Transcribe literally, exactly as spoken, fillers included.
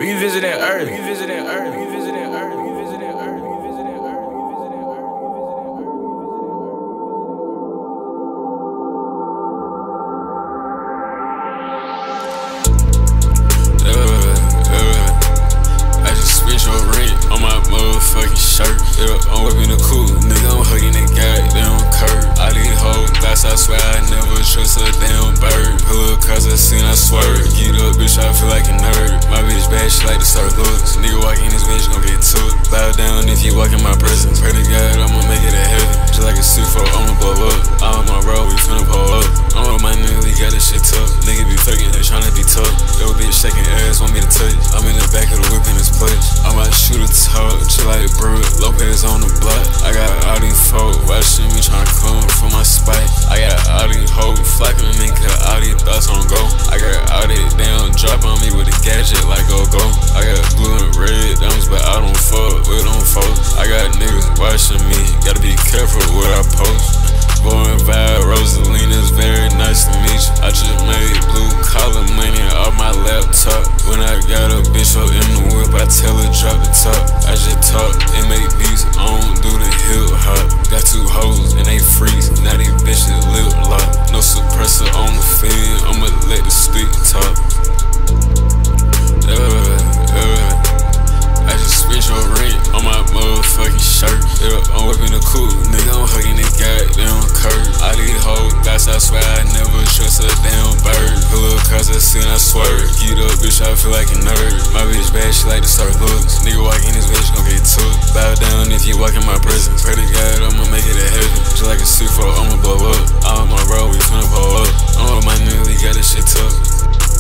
Revisiting Earth. Revisiting Earth. Revisiting Earth. Revisiting Earth. Revisiting Earth. Revisiting Earth. Uh, uh, I just switch your rent on my motherfucking shirt. Yeah, I'm whipping the cool, nigga. I'm hugging that goddamn curb. I these whole glass, I swear I never trust a damn bird. Pull up cause I seen I swerve. Get up, bitch, I feel like a nerd. My bitch bad, she like to serve looks. Nigga walk in this bitch, gon' get took. Bow down if you walk in my presence. Pray to God, I'ma make it to heaven. Just like a C four, I'ma blow up. I'm on my road, we finna pull up. I'm with my nigga, we got this shit tough. Nigga be faking, they tryna be tough. Yo, bitch shaking ass, want me to touch. I'm in the back of the whip in this place. I might shoot a talk, chill like Brooke. Lopez on the block. I got all these folk watching me tryna come for my spot. I got all these hoes flocking to me, cause all these thoughts on go. I got all that damn drop on me with a gadget like go go. I got blue and red diamonds, but I don't fuck with them folks. I got niggas watching me, gotta be careful what I post. Born vibe, Rosalina's very nice to meet you. I just made blue collar money off my laptop. When I got a bitch up in the whip, I tell her drop the top. I just talk and make beats, I don't do the hip hop. Got two hoes and they freeze, now they bitches lip lock. No suppressor on the fan, I'ma let the stick talk. Uh, uh, I just switch your rent on my motherfucking shirt. Yeah, I'm whipping the cool, nigga, I'm hugging that goddamn curb. I these whole glass, I swear I never trust a damn bird. Pull up cause I seen I swerve. Get up, bitch, I feel like a nerd. My bitch bad, she like to serve looks. Nigga walk in this bitch, gon' get took. Bow down if you walk in my presence. Pray to God, I'ma make it to heaven. Just like a C four, I'ma blow up. I'm on my road, we finna pull up. I'm with my nigga, we got this shit tough.